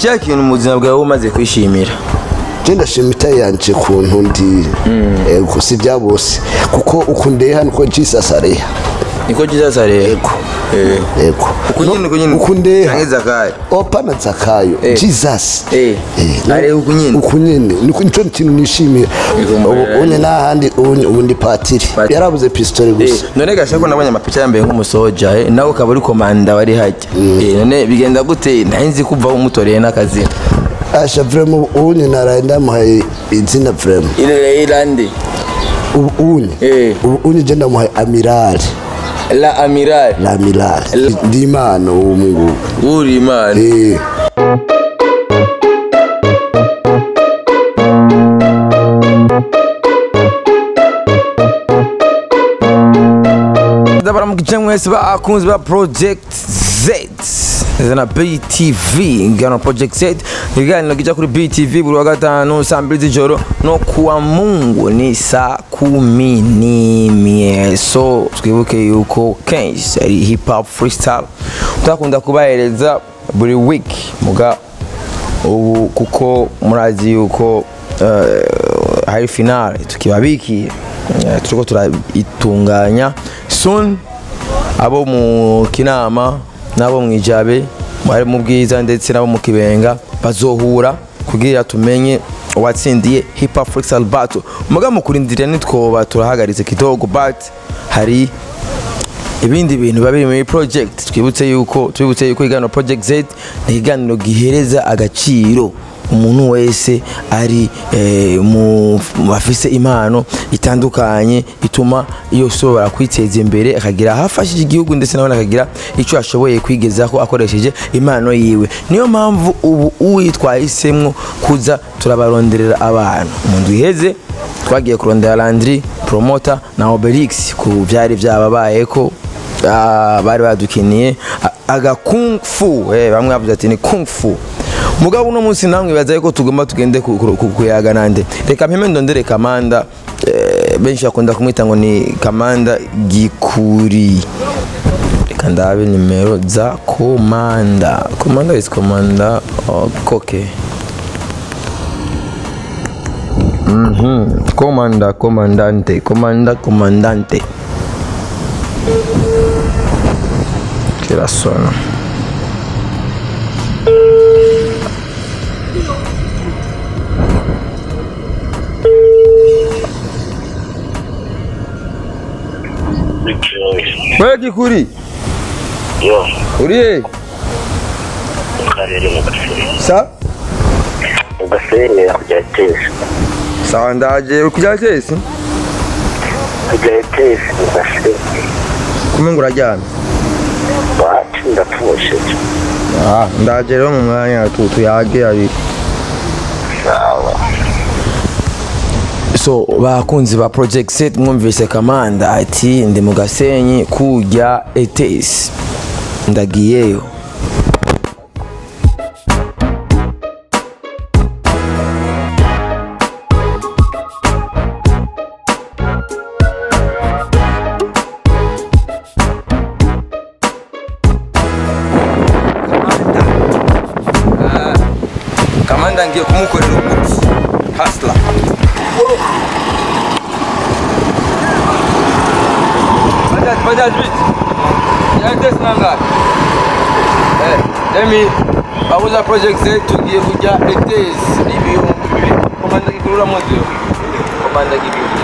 icya kintu mu buzima bwawe umaze kwishimira je ndashimita yanje kuntu ndi ego si bya bose kuko ukundeye hano ko Jesus areha niko Jesus areha ego ukunyine ukundeye canke Zakayo opana Zakayo Jesus areha ukunyine niko nico kintu nishimiye une nahandi ubundi patiri yarabuze pistole gusa none gashako nabonye amapicha yambaye nk'umusoja nawe ukaba uri komanda wari hajya none bigenda gute nzi kuva umutoreye n'akazi asha vraiment unye naraenda muhaye izina vraiment ile ilandi unye je ndamuhaye amiral la amiral ndi imana uwo mungu uri imana Dabara mukijemwe bakunzi ba Project Z zana BTV ngana Project Z iganiro gija kuri BTV buri wa gatanu saa 2 z'ijoro no kuwa Mungu ni saa 10 so twibuke yuko kenshi ari hip hop freestyle utakunda kubahereza buri week muga ubu kuko murazi yuko hari finale tukibabikiye turiko turayitunganya soon abo mu Kinama nabo mwijabe mwari mu Bwiza ndetse nabo mu Kibenga bazohura kugira tumenye watsindiye hip hop freestyle battle muga mukurindira nitwoba turahagaritse kidogo but hari ibindi bintu babiri muri project twibutse yuko igano Project Z ni iganiro gihereza agaciro umuntu wese ari mu bafise impano itandukanye ituma iyo sobora kwiteza imbere akagira hafashije igihugu ndetse nabona akagira ico ashoboye kwigezaho akoresheje impano yiwe niyo mpamvu ubu uitwahisemwo kuza turabaronderera abantu umuntu iheze twagiye kurondera Landry promoter na Obelix ku byari byababaye ko bari badukiniye aga kung fu bamwe bavuze ati ni kung fu mugabo uno munsi namwe bazaye ko tugomba tugende kuyaga nande reka mpeme ndondere Kamanda benshi akunda kumwita ngo ni Kamanda Gikuri reka ndabe nimero za Komanda is Komanda Koke Comandante kila sona Wewe Gikuri? Yo. Uriye? Karere mu Gasere. Sa? Mu Gasere kujya tesi. Sawa ndaje kujya tesi? Kujya tesi mu Gasere. Kumengo urajyana? Bati ndapfushe. Ndaje rero mu mwanya tuyage ari. Sawa. So bakunzi ba Project Z mwumvise Kamanda ati ndi mu Gasenyi kujya ETS ndagiyeyo Kamanda ngiye kumukorera umuti hustler Bajaj bit. Ya test nanga. Demi babuza Project Z tugiye kujya ETS ibihumbi 2 Komanda Gikuri moto. Komanda Gikuri.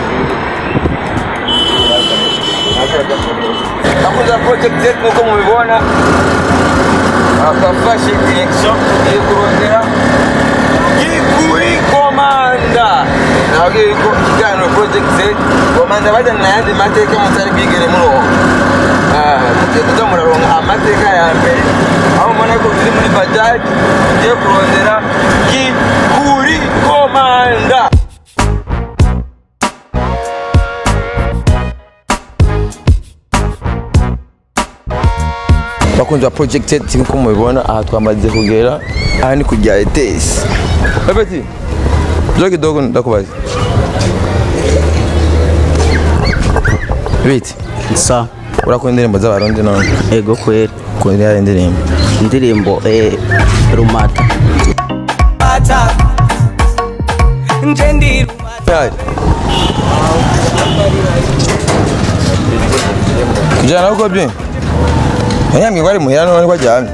Babuza Project Z nkuko mubibona. Akafashe direction tugiye kurondera Gikuri Komanda. Nabwiye ko igano Project Z Komanda bajya nayandi mateka mutari bigere muri uwo tugiye kuza muraronka amateka ya mbere aho mbona ko turi muri Bajaj tugiye kurondera Gikuri Komanda bakunze wa Project Z nkuko mubibona aha twamaze kugera aha ni kujya ETS Beti Jogi dogo ndakubaza Beti Sa urakunda indirimbo z'abarundi none ego kwera kundira indirimbo Rumata Yari. Kijana uko bien? Yami kwari muhira none kwa jana.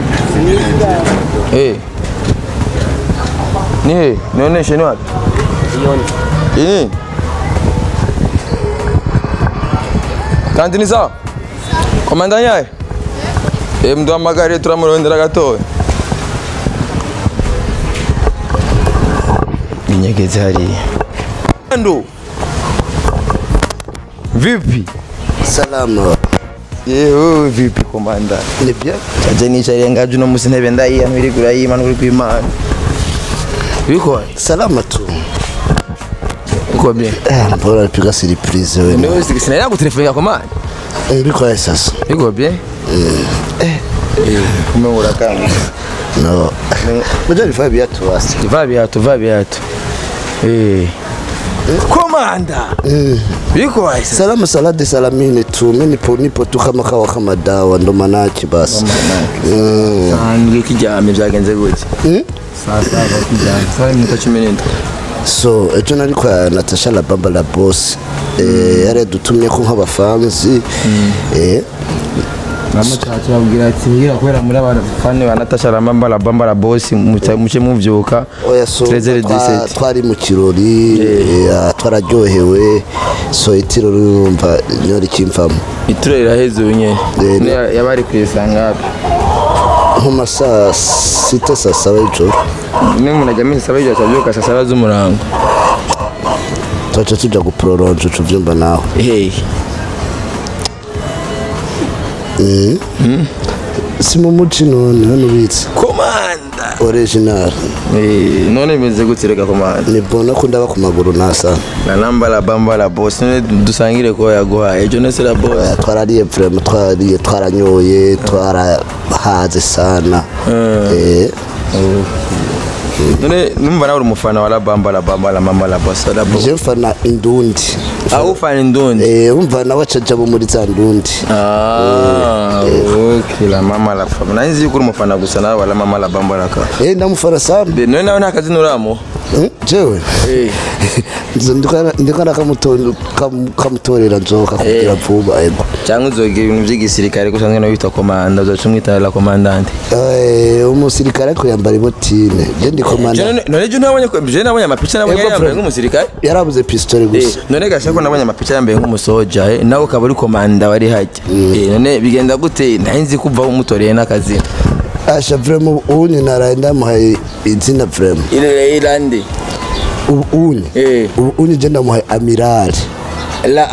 Ni none sheni wapi? Ioni. Kantini sawa? Komanda nyaye? Mdu amagari turamurondera gatoya. Ninyegeze hariya. Ndo. Vipi? Salama. Yewe vipi komanda? Ni bien. Aje nicaye ngaje no musi ntebe ndayiya ntiri kurayima no kuri Imana. Biko Salama tu. uko bien. Mbona piga surprise wewe. Ndio sina yangu telefoni yako man. Biko sasa. Biko bien. Kumengura kama. No. Mmoja ni Fabia tu wasi. Va viatu. Komanda. Biko waisa. Salama salade salamini tu. Mimi nipo tu kama kawa kama dawa ndo manaki basi. Ngi kijame byagenze gute? Sasa bakijame. Sasa mutachimenendo. So ejo nari kwa Natasha la Bamba la Boss. Yare dutumye ko nk'abafanzi. Mama chacha abwira ati ngira kwera muri abafane ba Natasha la Bamba la Boss muce muvyuka. Oya so 13-17 twari mu kirori twararyohewe so itiro urumva nyori kimfamo itiro iraheze unye yabari kwisanga hapi nkuma saa 6 saa 7 y'ijoro ni umuntu ajya minsi abaje acabyuka saa 7 z'umurango twaca tuja guprolonge uvyumva nawe si mu muci none hano ubitse komanda original none bimeze gute reka komanda nibona ko ndaba ku maguru nasa la Bamba la Boss none dusangire ko yaguhaye ejo nese la Boss twarariye vraiment twaranyoye twarahaze sana none numva nawe umufana wa la Bamba la Boss la Boss je mfana indundi ufana indundi umva nawe acaja muri za ndundi okay la mama la fama nanzi yuko umufana gusa nawe la mama la Bamba la ka ndamufana sana none nawe nakazi nuramo jewe ndikana kamutorera nzoka kugira vuba ego cyangwa uzogira ibintu by'igisirikare gusa ngene wita komanda uzacumwita la komandante umusirikare ko yambara ibotine je ndi komanda none je nabonye ko je nabonye amapicha nabonye yambaye nk'umusirikare yarabuze pistole gusa none gasha ko nabonye amapicha yambaye nk'umusoja nawe ukaba uri komanda wari hajya none bigenda gute ntahinzi kuva umutoreye n'akazi asha vraiment unye naraenda muhaye izina vraiment irande unye je ndamuhaye amiral la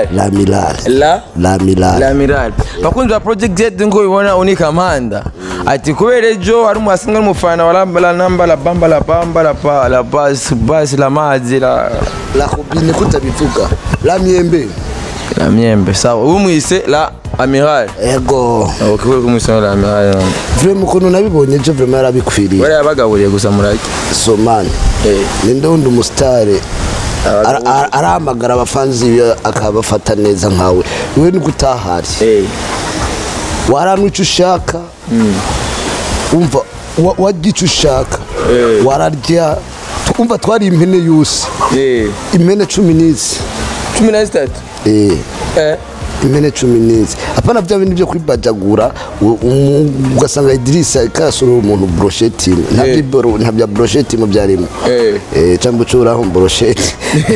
amiral bakunzi ba project Z ngo bibona unika amanda ati kubera ejo hari umuhasinga n'umufana wa la Bamba la bas la mazi la kubine kutabivuga la miembe sawa umwise la amiral ego ukubera kumwise la amiral vraiment ukuntu nabibonye ejo vraiment yarabikwiriye wari yabagaburiye gusa muraki so man nindondi umustare aramagara abafanzi akabafata neza nkawe wewe ni gutahari waranwica ushaka umva wagica ushaka wararya umva twari impene yose impene 13 impene 10 apana bya bintu byo kwibajagura ugasanga Idrissa kasoro umuntu brochette ntabya brochette mu byarimo cyangwa ucuraho brochette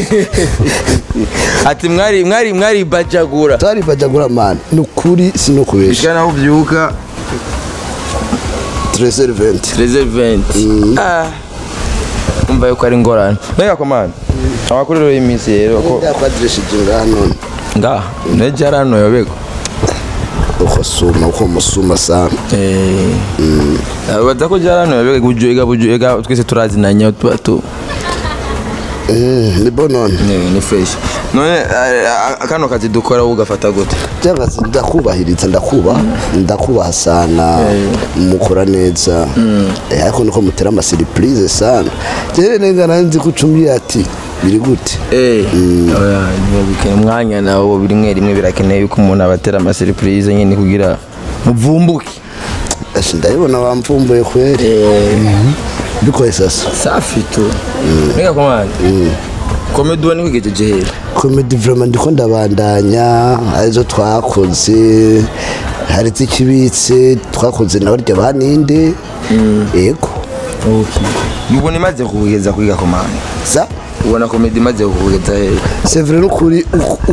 ati mwari bajagura twari bajagura man nukuri sinokubesha bishana ubyuka 13:20 umva yuko ari ngorane nega komanda abakuriro y'imisi rero ko ndakwadreshije ngano nejarano yobeko uko musuma sana badako jarano yobeko bujuega twese turazinanya tu ni bonone ni fresh none akano kazi dukora ugafata gute cyangase ndakubahiriza ndakubaha sana mukora neza ariko niko mutera ama surprise sana rero nenga nanzi kucumbiye ati biri gute oya ni mwanya nawo birimwe rimwe birakeneye yuko umuntu abatera ama surprise nyine kugira muvumbuke ndabona bamvumbuye kweri biko sasa safi tu nega komanda Comedy wani kwigejeje hera. Comedy vraiment ndiko ndabandanya arizo twakoze hari zikibitse twakoze na barya baninde yego Okay. Ubona imaze kugeza kwiga komanda. za Ubona comedy imaze kugeza hera. c'est vrai n'ukuri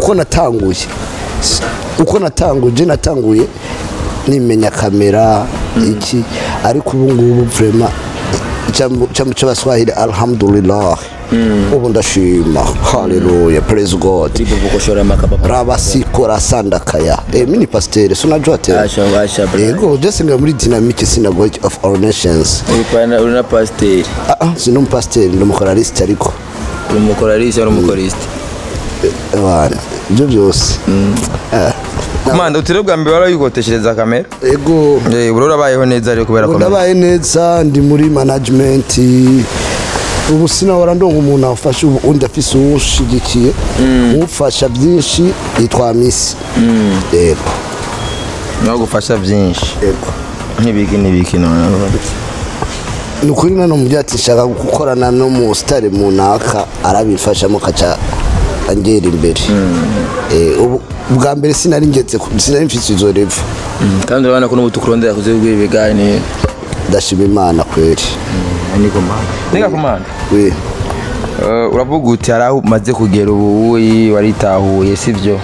uko natanguye nimenya kamera iki ariko ubu ngubu vraiment cyambo cy'abaswahili alhamdulillah ubu ndashima haleluya praise god Tipo kukoshora makapa. rabasikora sandakaya mini pasteur sunajua tena Asha bro. yego just nga muri dynamic synagogue of our nations Urina pasteur. sino pasteur ndo mukoraliste ariko Umukoraliste ari umukoriste. bana ibyo byose Komanda utire bwa mbere warayigoteshereza kamera. yego Urora bayeho neza rero kubera komera. ndabaye neza ndi muri management ubu sinahora ndonga umuntu afasha undi afise uwushigikiye umufasha byinshi yitwa Miss yego No gufasha byinshi. yego N'ibiki none. nukuri nano mubyati shaka gukorana no mu star munaka arabifashamo kaca angera imbere ubu bwa mbere sinari mfise izo revu Kandi urabona ko n'ubutukurondera kuze bw'ibigani. ndashima Imana kweri Ni komanda. Ninga komanda. we Uravuga uti hari aho umaze kugera ubu waritahuye sivyo?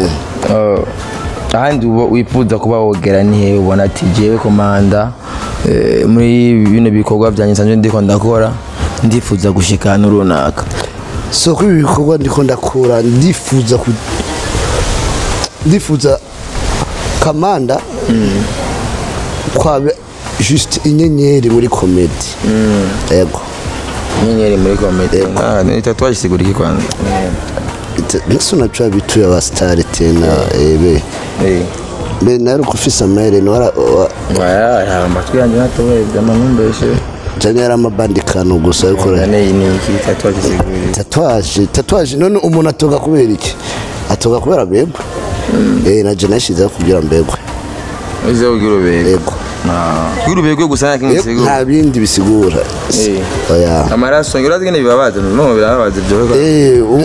Ahandi wifuza kuba wogera nihe ubona ati jewe komanda muri bino bikorwa byanjye nsanzwe ndiko ndakora ndifuza gushikana runaka. so ko ibi bikorwa ndiko ndakora ndifuza kamanda kwabe just inyenyeri muri comedy yego Inyenyeri muri comedy. Ni tatuwaje siguriki kwanza. niso nacho bitu ya star tena ebe be nari kufisa mere no Waya amatwi yanjye natowe byamanumbeshe. cyane yari amabandikano gusa ariko Ni iki tatuwaje siguriki. tatuwaje none umuntu atoga kubera iki atoga kubera bebwe naje nashize kugira mbegwe Izo ugirubego. yego Ugirubego gusa nkingisigura. nta bindi bisigura oya Amaraso ngira zigene bibabaza no birabaza byo.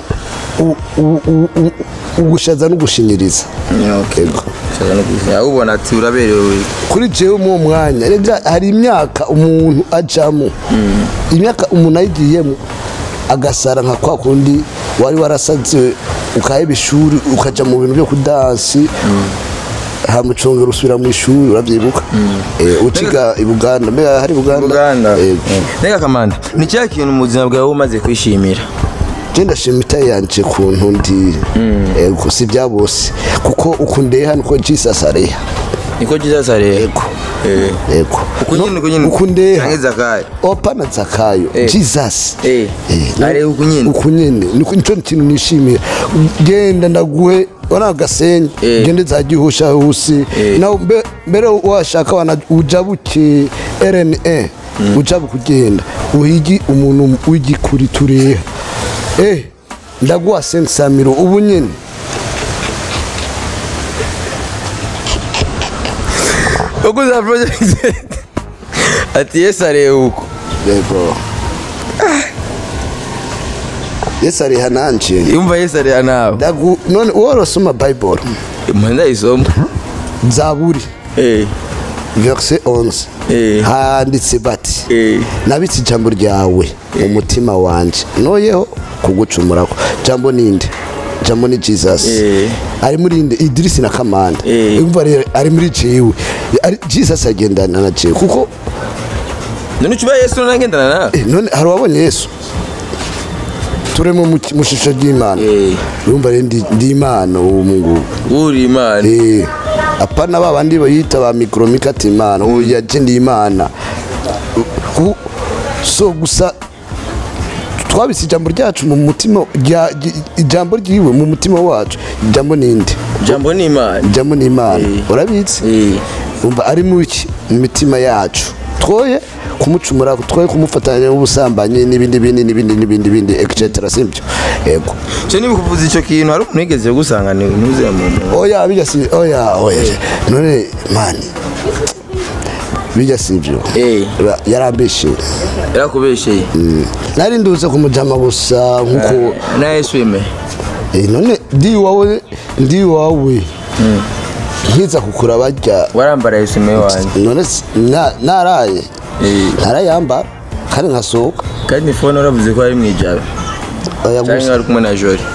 ugushaza no gushinyiriza Okay. Ubona ati uraberewe. kuri jewe mu mwanya rega hari imyaka umuntu ajamo imyaka umuntu ayigiyemo agasara nka kwa kundi wari warasaze ukaheba ishuri ukaja mu bintu byo kudansi hamucongera usubira mu ishuri urabyibuka uciga ibuganda mbega hari Uganda. Nega kamanda ni cya kintu mu buzima bwawe umaze kwishimira. Jenda shimita yanje kuntu ndi ego si bya bose kuko ukundeye hano ko Jesus areha Niko Jesus areha. ego Ukunyine ukundeye canke Zakayo. opana Zakayo Jesus Areha ukunyine nico kintu nishimira genda ndaguhe wana gasenye gende zagihusha husi na mbere washaka wana ujabuke RNA ujabu kugenda uhigi umuntu w'igikuri tureha ndaguha 500 ubu nyine Okuza project. Ati areha uko. yego areha nanje Yumva areha nawe. none worosoma Bible Mwenda isoma. Zaburi verset 11 handitse bati nabitse ijambo ryawe mu mutima wanje noyeho kugucumurako jambo ninde jambo ni Jesus ari muri inde Idris na Kamanda umva rero ari muri jewe Jesus agendana na jewe kuko none ucuba Yesu nagendana nawe none hari wabonye Yesu turemo mu shusho ry'Imana urumva rero ndi Imana uwo Mungu uri Imana apana babandi bayita ba mikromikati Imana uya je ndi Imana so gusa twabise ijambo ryacu mu mutima ijambo ryiwe mu mutima wacu ijambo ninde jambo ni Imana jambo ni Imana urabitse umva ari mu mitima yacu twoye kumucumura twoye kumufatanya n'ubusambanyi n'ibindi etc simpyo yego cyo niba kuvuza icyo kintu hari umuntu yigeze gusanga ntuze mu oya bijya si oya none man bijya sivyo yarambeshe yarakubesheye nari nduze kumujama gusa nkuko na eswime none ndi wawe nkiza kukura barya warambara eswime wanje none narayamba kandi nkasohoka kandi phone uravuze ko ari mwijaba cyangwa ari kumwe na Jori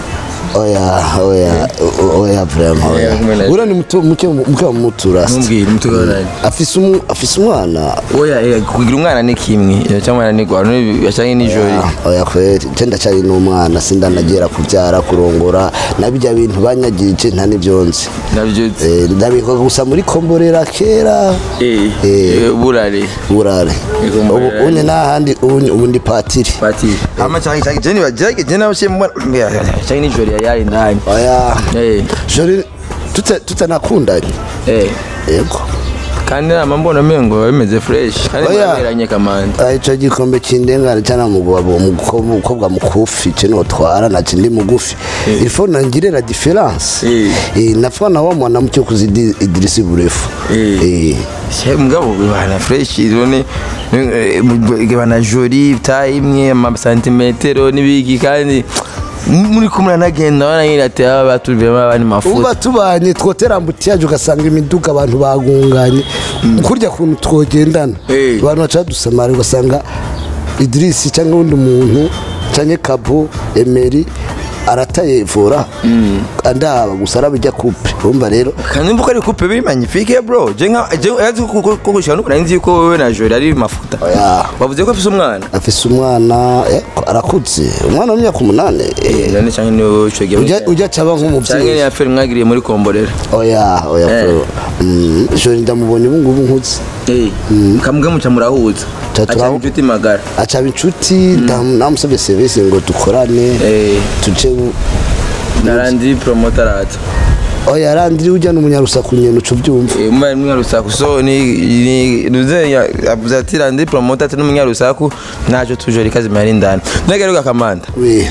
oya vraiment ura ni muke mutura mumbwira mutura afise umwana kugira umwana ni kimwe cyangwa ni gwa yashanye ni Jori oya kweri tenda cyari n'umwana sindanagera kubyara kurongora nabijya bintu banyagije nta nivyonzi nabyo ndabiko gusa muri komborera kera burare une nahandi ubundi patiri ama cyangwa jeni bajage jeni abashe cyangwa ni Jori yari ndani oya Jori tutanakundanye yego kandi amambona mengo bimeze fresh kandi baberanye kamanda ico gikombe kindengana cyana umukobwa mukufi cyo twara na kindi mugufi ifo nangire la différence nafana wa mwana mucyo kuzidi Idrisi Burefu mugabo bana fresh rone bana Jori imwe ama santimetero nibiki kandi muri kumura nagenda wananyira ati batubiyemo abani mafuta uba tubanye twotera mbutiyaje ugasanga imiduga abantu bagunganye kurya kuntu twogendana abantu baca dusamara ugasanga Idrisi cyangwa undi muntu cyanye Kabo Emery aratayevura andaba gusa arabijya coupe urumva rero kandi mvuko ari coupe biri magnifique bro je yazi ko gushana uko nanzi ko wewe na Jori ari mafuta bavuze ko afise umwana arakutse umwana w'imyaka 8 none cyane niwe cyogiye ujya caba nk'umuvyeyi cyane ya film mwagiriye muri komborera oya bro Jori ndamubonye ubu ngubu nkutse kamwe muca murahuza acha inshuti magara acha inshuti namusabye service ngo dukorane tuje narandi promoter ati oya randi ujya n'umunyarusaku nyene uco byumva umwe n'umunyarusaku so ni nuze avuze ati randi promoter ati n'umunyarusaku naco tujori kazi mari ndani nagaruka kamanda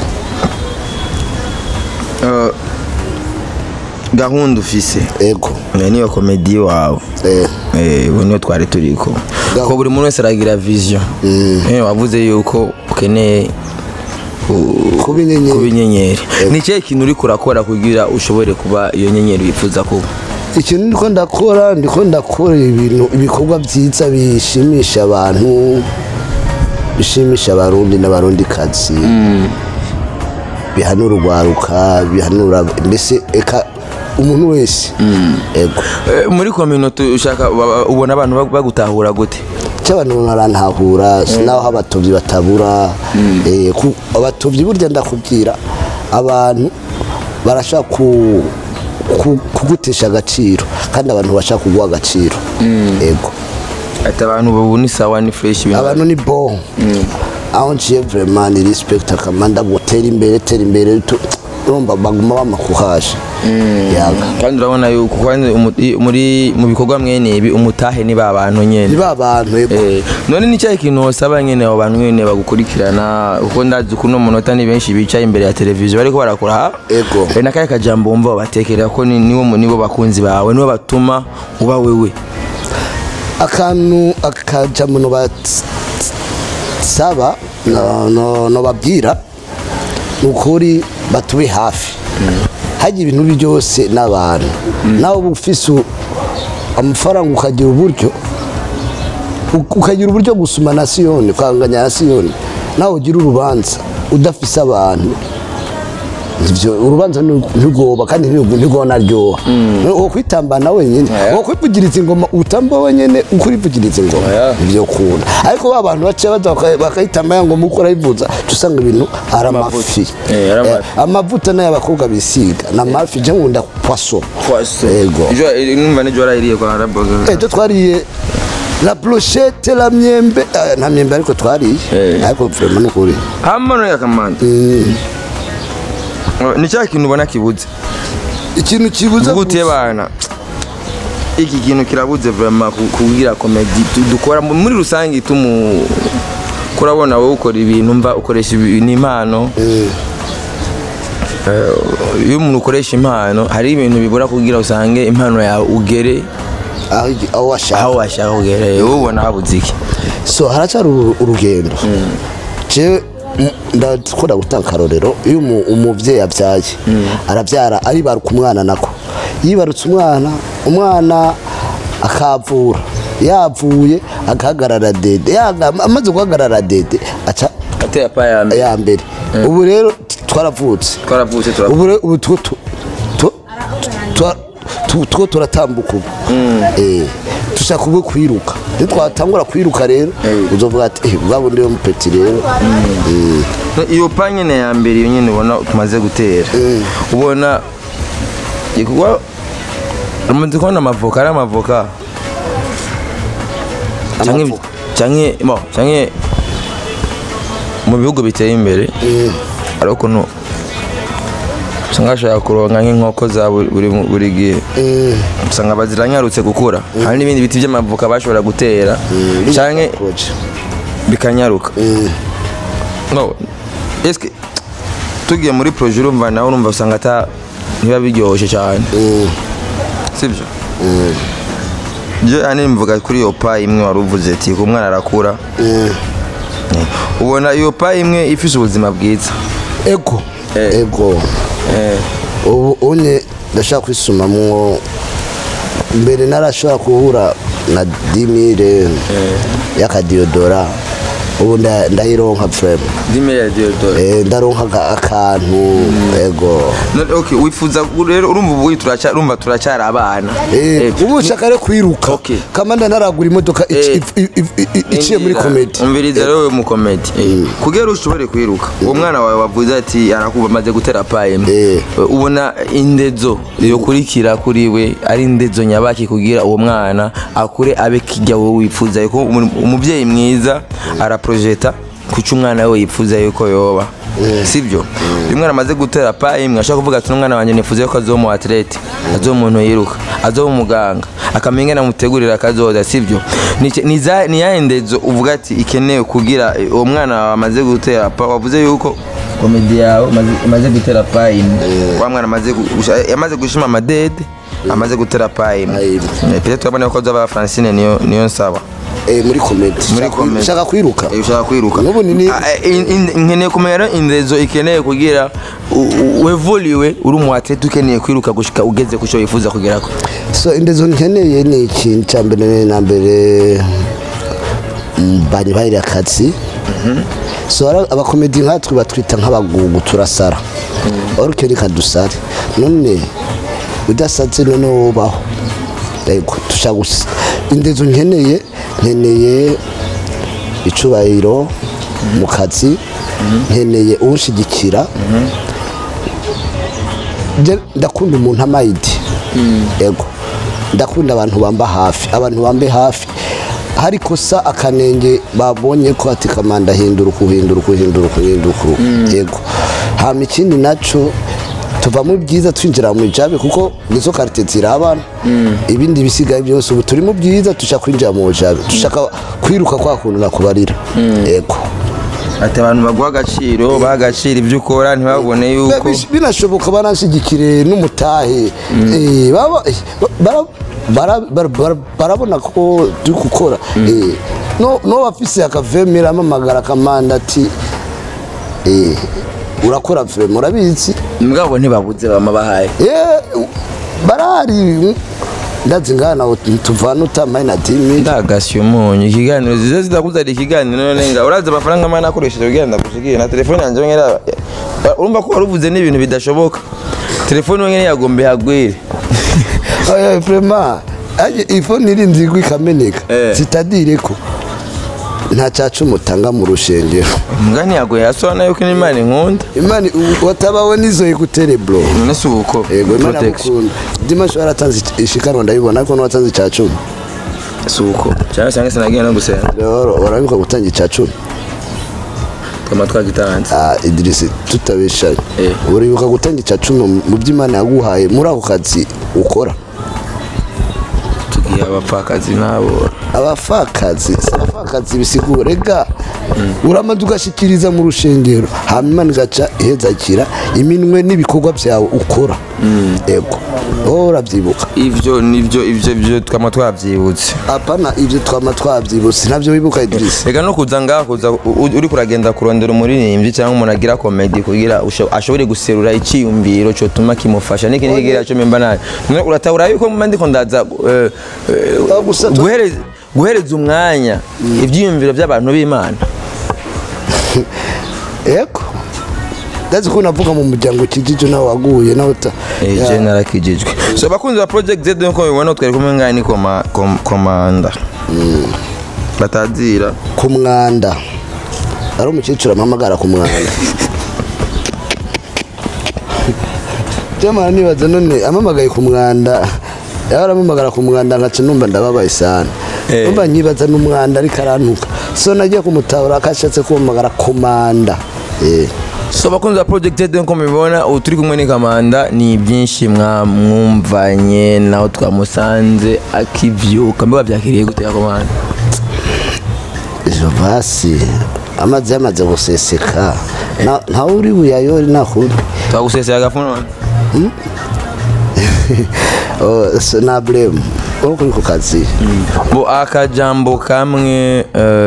gahunda ufise ego niyo komedi wawe niyo twari turiko ko buri muntu wese aragira vision wavuze yuko ukeneye kubinyenyeri ni cyo ikintu uri kurakora kugira ushobore kuba iyo nyenyeri wifuza kuba ikintu ndiko ndakora ibintu ibikorwa byiza bishimisha abantu bishimisha abarundi n'abarundi kazi bihanura urwaruka bihanura mbese eka umuntu wese ego muri community ushaka ubona abantu bagutahura gute cy'abantu barantahura naho abatovyi batabura abatovyi burya ndakubwira abantu barashaka kugutesha agaciro kandi abantu bashaka kuguha agaciro ego ati abantu babuni sawa ni fresh abantu ni bon aho ngiye vraiment ni respect akamanda gutera imbere urumva baguma bamakuhaje kandi urabona yuko muri mu bikorwa mwene ibi umutahe ni babantu nyene ni babantu none ni cyaye kintu osaba nyene abo bantu nyene bagukurikirana uko ndazi kuno munota ni benshi bicaye imbere ya televiziyo bariko barakora ego nakaye kajambo umva batekerera ko nibo bakunzi bawe nibo batuma uba wewe akantu akajambo no saba no babwira ukuri batube hafi haje ibintu byose n'abantu naho bufise amafaranga ukagira uburyo gusuma nasiyone kwanganya nasiyone naho ugira urubanza udafise abantu ivyo urubanza ntigoba kandi ntigona ryoha wo kwitambana wenyene wo kwivugiriza ingoma utamba wenyene ukurivugiriza ingoma ivyo kuna ariko abantu bace bakayitamba ngo mukora ivuza tusanga ibintu aramafi amavuta nayo abakobwa bisiga na mafi je ngunda poisson ego numva ne jora iriye kwa araboga ejo twariye la brochette la myembe na myembe ariko twariye ariko vraiment nukuri hamano yakamanda ni cya kintu ubona kibuze ikintu kibuze gute bana iki kintu kirabuze vraiment kugira comedy dukora muri rusangi kurabona wowe ukora ibintu mva ukoresha impano iyo umuntu ukoresha impano hari ibintu bibura kugira usange impano yawe ugere aho washaka aho washaka kugera ubona habuze iki so haracyari urugendo jewe ndakunda gutanga akarorero iyo umuvyeyi avyaye aravyara aribaruka umwana nako yibarutse umwana akavura yavuye agahagarara dede amaze guhagarara dede aca atera pa ya mbere ubu rero twaravutse ubu two turatambuka ubu dushaka ubu kwiruka ntitwatangura kwiruka rero uzovuga ati bwabo ndiyo mupeti rero iyo pa nyine ya mbere iyo nyine ubona tumaze gutera ubona ikuwa umaze kubona amavoka ari amavoka canke mu bihugu biteye imbere ariko no usanga bashaka kuronka nk'inkoko za buri gihe usanga baziranyarutse gukura hari n'ibindi biti by'amavoka bashobora gutera canke bikanyaruka no eske tugiye muri projet urumva nawe urumva usanga ntiba biryoshye cyane sibyo je ane mvuga kuri iyo pa imwe waruvuze ati ko umwana arakura ubona iyo pa imwe ifise ubuzima bwiza ego ubu unye ndashaka kwisumamwo mbere narashobora kuhura na 10,000 y'akadiodora ubu ndayironka frame 10,000 ya diodora ndaronka akantu ego okay wifuza rero urumva ubu turacyari abana ubu shaka rero kwiruka kamanda naragura imodoka iciye muri comedy umviriza rero mu comedy kugera ushobore kwiruka uwo mwana wawe wavuze ati arakuba maze gutera paye ubona indezo yo kurikira kuri we ari indezo nyabaki kugira uwo mwana akure abe kijya wowe wifuza yuko umuvyeyi mwiza projeta kuca umwana we yifuza yuko yoba sibyo uyu mwana amaze gutera paye mwashaka kuvuga ati umwana wanjye nifuza yuko azoba mu athlete azoba umuntu yiruka azoba umuganga akamenya namutegurira akazoza sibyo ni ya ndezo uvuga ati ikenewe kugira uwo mwana amaze gutera pa wavuze yuko komedi yawe amaze gutera paye wa mwana amaze gushima amadede amaze gutera paye peut-être abana ko zaba Francine niyo nsaba muri comedy ushaka kwiruka n'ubu ni nkeneye kumera indezo ikeneye kugira wevoliwe uri mu athlete ukeneye kwiruka gushika ugeze ku cyo yifuza kugera ko so indezo nkeneye ni ikintu cyambere na mbere bani bayira katsi so abakomedi nkatwe batwita nk'abagugu turasara orukeri kadusare none udasatse none wobaho yego tushagusa indezo nkeneye icubahiro mu kazi nkeneye unshigikira ndakunda umuntu amayidi yego ndakunda abantu bambe hafi hari kosa akanenge babonye ko ati kamanda hinduruka yego hama ikindi naco tuva mu byiza twinjira mu ijabe kuko nizo karite zirabana ibindi bisigaye byose ubu turi mu byiza tushaka kwinjira mu ijabe tushaka kwiruka kwa kuntu nakubarira yego ati abantu bagwa agaciro bagacira ibyo ukora ntibabone yuko binashoboka banashigikire n'umutahe barabona ko turi gukora no bafise akavemera amamagara kamanda ati urakora vrema murabizi mugabo ntibabuze bama bahaye barari ndazi ngana tuvana utamaye na 10,000 ndagasyo umunyu ikiganiro zize zidakuzari ikiganiro none nga uraza amafaranga mana akoresheje kugenda gushigira na telefone yanje ngera urumva ko waruvuze n'ibintu bidashoboka telefone ngene yagombe hagwire vrema aje iphone iri nzigwi kameneka sitadire ko nta cyacu mutanga mu rushengero mugani yagoye asona yuko n'Imana inkunda Imana watabawe nizo igutere bro nese uko protection dimasho aratanze ishikanwa ndabibona ko watanze cyacu suko cyane cyane sinagiye no gusenga rero urabika gutanga cyacu kama twagitanze Idrisi tutabeshanye uribuka gutanga cyacu mu by'Imana yaguhaye muri ako kazi ukora tugiye abapfakazi nabo abapfakazi bisigure ga uramaze ugashikiriza mu rushengero hama Imana igaca ihezakira iminwe n'ibikorwa byawe ukora yego urabyibuka ivyo twama twavyibutse apana ivyo twama twavyibutse navyo wibuka Idris reka no kuza ngaho kuza uri kuragenda kurondera umuririmbyi cyangwa umuntu agira comedy kugira ashobore guserura iciyumviro cyo tuma kimufasha n'ikindi kigira cyo memba nayo uratahura yuko ndiko ndaza guhereza umwanya ibyiyumviro by'abantu b'Imana yego ndazi ko navuga mu muryango kijije nawe waguye nawe general kijijwe so bakunze ba project Z nko bibona twari kumwe ngani ni komanda batazira ku mwanda ari umukecuru amamagara ku mwanda Jamani nibaza none amamagaye ku mwanda yaramamagara ku mwanda ngace numva ndababaye sana numva nyibaza n'umwanda ari karantuka so nagiye kumutahura akashatse kumagara komanda so bakunze project Z nko mubibona uturi kumwe ni Kamanda ni byinshi mwumvanye naho twamusanze akivyuka mbe bavyakiriye gute ya Komanda ejo basi amazi yamaze guseseka nta uri buyayori nakuri twagusesera agafuno so na blame kuri ku kazi bo akajambo kamwe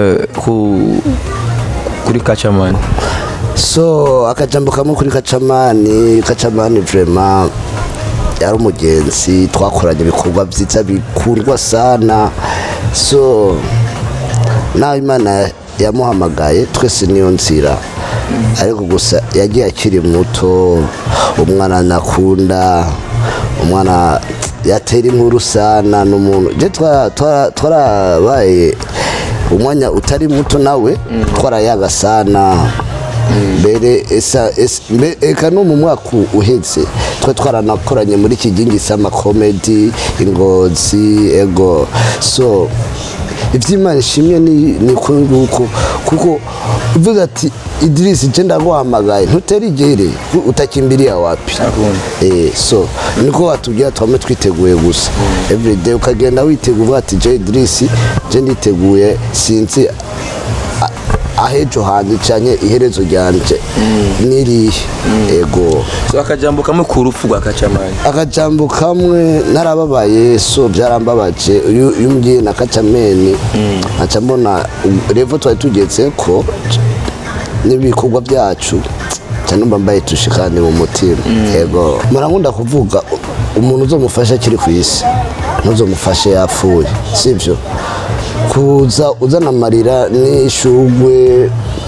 kuri Kachamani so akajambo kamwe kuri Kachamani vraiment yari umugenzi twakoranye ibikorwa byiza bikundwa sana so nawe Imana yamuhamagaye twese niyo nzira ariko gusa yagiye akiri muto umwana nakunda umwana yatera inkuru sana n'umuntu je twarabaye umwanya utari muto nawe twarayaga sana mbere eka no mu mwaka uhetse twaranakoranye muri kigingi sama comedy Ingozi ego so ivy'Imana ishimye ni kuko uvuga ati Idris je ndaguhamagaye ntuterigere utakimbiriya wapi so niko watubwira twame twiteguye gusa every day ukagenda witeguye ati je Idris je nditeguye sinzi ahejo handi cyane iherezo ryanje niri ego so akajambo kamwe ku rupfu rwa Kachamani akajambo kamwe narababaye so byarambabaje yumgiye na Kachameni acambona revo twari tugetse ko nibikorwa byacu cyane mbambaye tushikane mu mutima ego marangunda kuvuga umuntu uzomufasha kiri ku isi ntuzomufashe yapfuye sivyo kuza uzana amarira n'ishugwe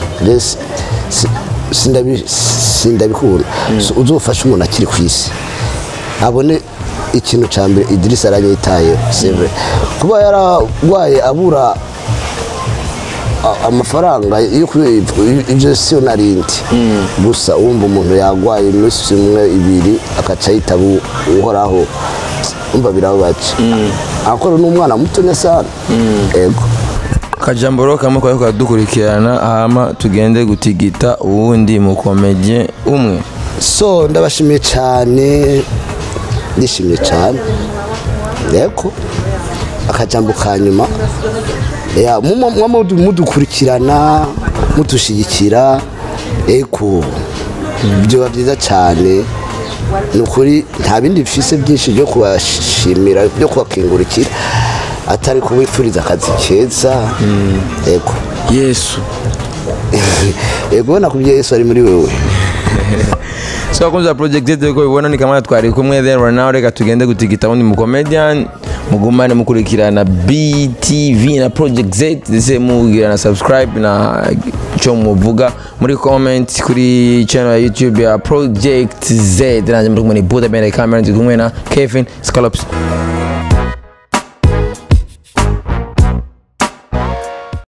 sindabikunda uzofasha umuntu akiri ku isi abone ikintu cya mbere Idris aranyitaye seve kuba yaragwaye abura amafaranga yo ibyo siyo narindi gusa wumva umuntu yagwaye iminsi imwe ibiri akaca yitaba uhoraho umva birababaje akora n'umwana muto sana ego akajambo ro kamwe kwa dukurikirana hama tugende gutigita uwundi mu comedien umwe so ndabashimiye cyane ndishimye cyane yego akajambo kanyuma ya mudukurikirana mutushigikira eko byo byiza cyane nukuri nta bindi bifise byinshi byo kubashimira byo kubakingurikira atari kubifuriza akazi keza eko Yesu ego nakubye Yesu ari muri wewe so kunza project Z ko bibona ni Kamana twari kumwe there right now reka tugende gutigita undi mu comedian mugumane mukurikirana BTV na project Z ndetse mugira na subscribe na cyo muvuga muri comment kuri channel ya YouTube ya project Z nanje muri kumwe ni Buda Bene camera ndi kumwe na Kevin Scalops